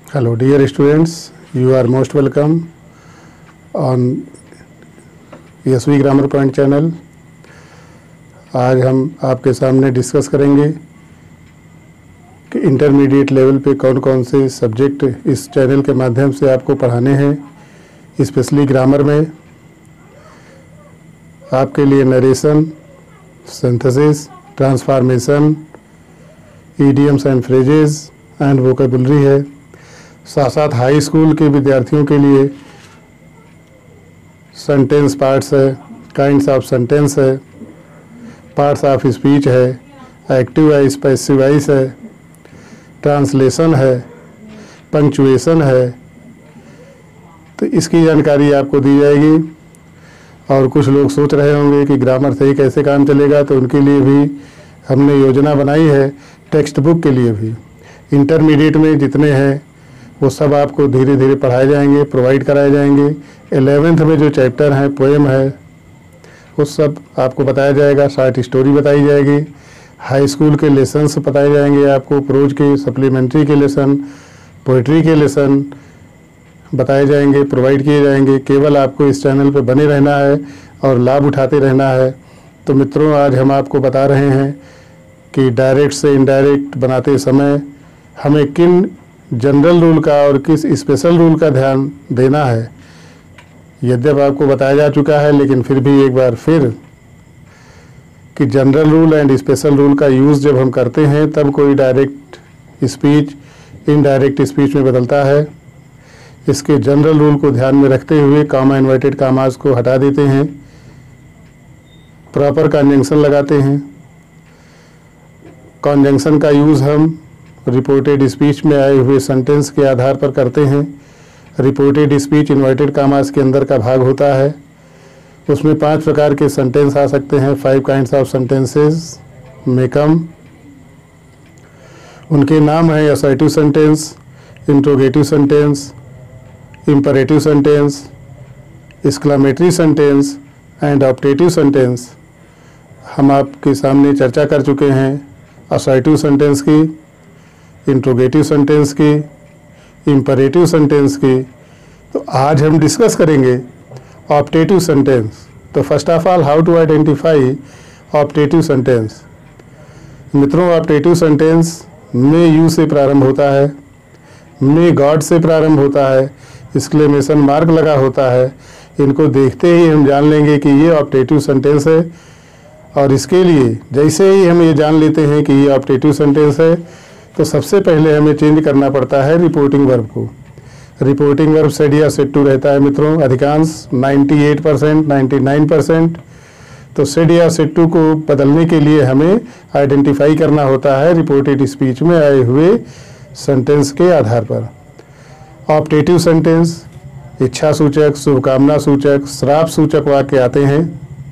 Hello dear students, you are most welcome on ESV grammar point channel. आज हम आपके सामने डिस्कस करेंगे कि इंटरमीडिएट लेवल पे कौन कौन से सब्जेक्ट इस चैनल के माध्यम से आपको पढ़ाने हैं, स्पेशली ग्रामर में। आपके लिए narration, synthesis, transformation, idioms and phrases and vocabulary है। साथ साथ हाई स्कूल के विद्यार्थियों के लिए सेंटेंस पार्ट्स है, काइंड्स ऑफ सेंटेंस है, पार्ट्स ऑफ स्पीच है, एक्टिव वाइस, पैसिव वाइस है, ट्रांसलेशन है, पंक्चुएशन है। तो इसकी जानकारी आपको दी जाएगी। और कुछ लोग सोच रहे होंगे कि ग्रामर से ही कैसे काम चलेगा, तो उनके लिए भी हमने योजना बनाई है टेक्स्ट बुक के लिए भी। इंटरमीडिएट में जितने हैं वो सब आपको धीरे धीरे पढ़ाए जाएंगे, प्रोवाइड कराए जाएंगे। 11th में जो चैप्टर हैं, पोएम है, वो सब आपको बताया जाएगा। शॉर्ट स्टोरी बताई जाएगी। हाई स्कूल के लेसन्स बताए जाएंगे आपको, प्रोज के, सप्लीमेंट्री के लेसन, पोइट्री के लेसन बताए जाएंगे, प्रोवाइड किए जाएंगे। केवल आपको इस चैनल पर बने रहना है और लाभ उठाते रहना है। तो मित्रों, आज हम आपको बता रहे हैं कि डायरेक्ट से इनडायरेक्ट बनाते समय हमें किन जनरल रूल का और किस स्पेशल रूल का ध्यान देना है। यद्यपि आपको बताया जा चुका है, लेकिन फिर भी एक बार फिर कि general rule and special rule का यूज़ जब हम करते हैं तब कोई डायरेक्ट स्पीच इनडायरेक्ट स्पीच में बदलता है। इसके जनरल रूल को ध्यान में रखते हुए कॉमा इन्वर्टेड कॉमास को हटा देते हैं, प्रॉपर कॉन्जंक्शन लगाते हैं। कॉन्जंक्शन का यूज़ हम रिपोर्टेड स्पीच में आए हुए सेंटेंस के आधार पर करते हैं। रिपोर्टेड स्पीच इन्वर्टेड कॉमास के अंदर का भाग होता है। उसमें 5 प्रकार के सेंटेंस आ सकते हैं। 5 काइंड्स ऑफ सेंटेंसेस में कम। उनके नाम है assertive sentence, interrogative sentence, imperative sentence, exclamatory sentence and optative sentence. हम आपके सामने चर्चा कर चुके हैं असर्टिव सेंटेंस की, इंट्रोगेटिव सेंटेंस की, इंपरेटिव सेंटेंस की। तो आज हम डिस्कस करेंगे ऑप्टेटिव सेंटेंस। तो first of all, how to identify optative sentence. मित्रों, ऑप्टेटिव सेंटेंस मे यू से प्रारंभ होता है, मे गॉड से प्रारंभ होता है, एक्सक्लेमेशन मार्क लगा होता है। इनको देखते ही हम जान लेंगे कि ये ऑप्टेटिव सेंटेंस है। और इसके लिए जैसे ही हम ये जान लेते हैं कि ये ऑप्टेटिव सेंटेंस है, तो सबसे पहले हमें चेंज करना पड़ता है रिपोर्टिंग वर्ब को। रिपोर्टिंग वर्ब सेड या सेड टू रहता है मित्रों, अधिकांश 98%, 99%। तो सेड या सेड टू को बदलने के लिए हमें आइडेंटिफाई करना होता है रिपोर्टेड स्पीच में आए हुए सेंटेंस के आधार पर। ऑप्टेटिव सेंटेंस इच्छा सूचक, शुभकामना सूचक, श्राप सूचक वाक्य आते हैं।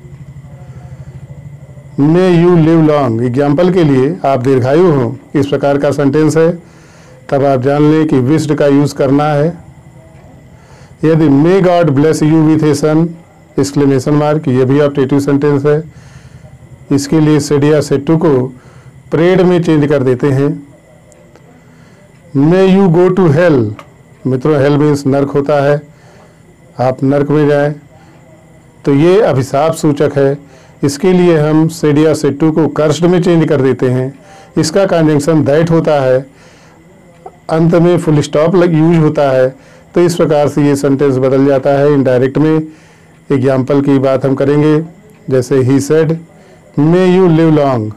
May you live long, example के लिए आप दीर्घायु हो, इस प्रकार का सेंटेंस है। तब आप जान लें कि विश्ड का यूज़ करना है। यदि may god bless you with a son, exclamation mark, ये भी ऑप्टेटिव सेंटेंस है। इसके लिए सेड या सेड टू को प्रेड में चेंज कर देते हैं। May you go to hell, मित्रों हेल मीन्स नर्क होता है, आप नर्क में जाएं, तो ये अभिशाप सूचक है। इसके लिए हम सेड या सेड टू को कर्स्ड में चेंज कर देते हैं। इसका कॉन्जंक्शन दैट होता है, अंत में फुल स्टॉप यूज होता है। तो इस प्रकार से ये सेंटेंस बदल जाता है इनडायरेक्ट में। एग्जाम्पल की बात हम करेंगे, जैसे ही said may you live long,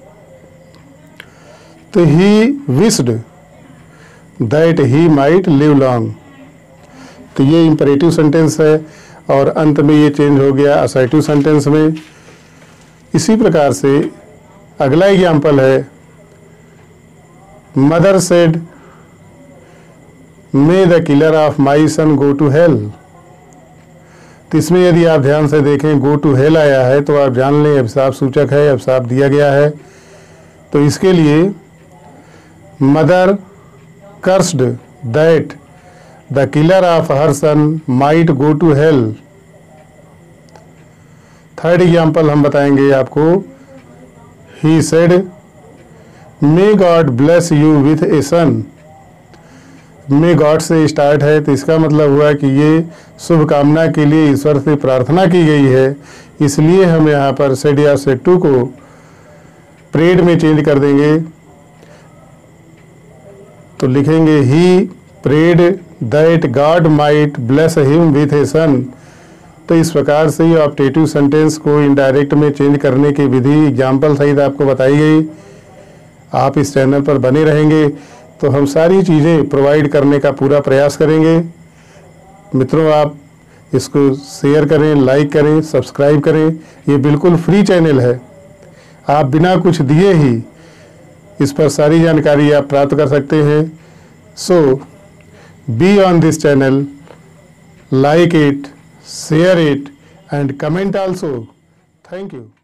तो he wished that he might live long. तो ये इंपरेटिव सेंटेंस है और अंत में ये चेंज हो गया असर्टिव सेंटेंस में। इसी प्रकार से अगला एग्जाम्पल है, mother said may the killer of my son go to hell. तो इसमें यदि आप ध्यान से देखें, गो टू हेल आया है तो आप जान लें अभिशाप सूचक है, अभिशाप दिया गया है। तो इसके लिए mother cursed that the killer of her son might go to hell. Third example हम बताएंगे आपको, he said may god bless you with a son. May god से स्टार्ट है, तो इसका मतलब हुआ कि ये शुभकामना के लिए ईश्वर से प्रार्थना की गई है, इसलिए हम यहाँ पर सेड या सेड टू को प्रेड में चेंज कर देंगे। तो लिखेंगे he prayed that god might bless him with a son. तो इस प्रकार से ये ऑप्टेटिव सेंटेंस को इनडायरेक्ट में चेंज करने की विधि एग्जाम्पल सहित आपको बताई गई। आप इस चैनल पर बने रहेंगे तो हम सारी चीज़ें प्रोवाइड करने का पूरा प्रयास करेंगे। मित्रों, आप इसको शेयर करें, लाइक करें, सब्सक्राइब करें। ये बिल्कुल फ्री चैनल है, आप बिना कुछ दिए ही इस पर सारी जानकारी आप प्राप्त कर सकते हैं। So be on this channel, like it, share it and comment also. Thank you.